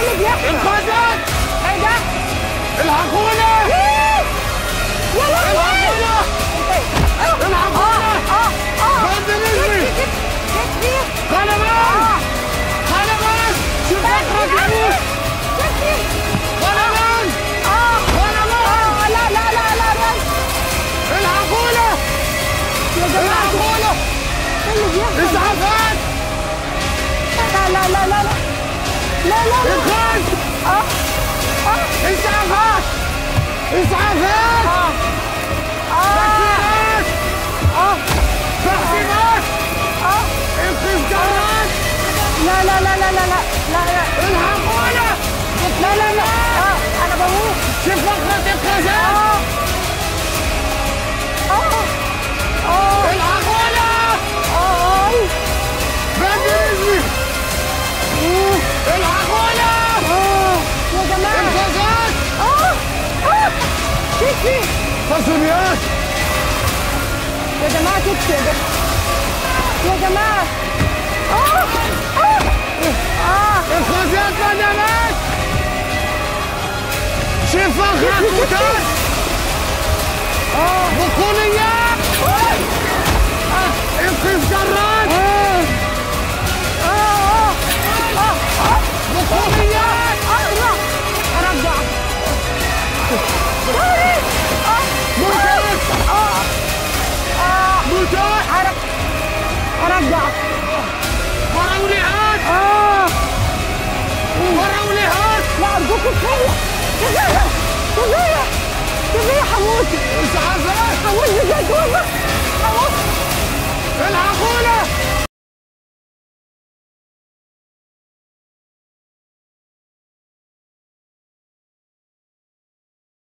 اللي بيحصل؟ انقذت! ايه ده؟ الحقونا! يا لهوي! الحقونا! بند رجلي! كتفي! قلمان! قلمان! شوف اخرك يموت! كتفي! قلمان! قلمان! لا لا لا لا لا الحقونا! يا جماعة الحقونا! ايه اللي بيحصل؟ اسعافات! لا لا لا لا لا لا لا لا انقاذ! اسعافات! اسعافات! تكسيرات! تحسينات! انقذ جرات! لا لا لا لا لا لا لا الحقونا! لا لا لا انا بموت. شوف فقرة القذاف! الحقونا! بند رجلي! الحقونا! يا جماعة انقاذات! كتفي تصريات! يا جماعة كتفي يا جماعة انقاذات بدنات! شوف فقرة قتال! بطوليات! انقذ جرات! بطوليات! ارجع متاح! متاح! ارجع فراوليات! فراوليات! لا ارجوك كفاية كفاية كفاية كفاية هموت اسعافات! هموت بجد والله هموت الحقونا!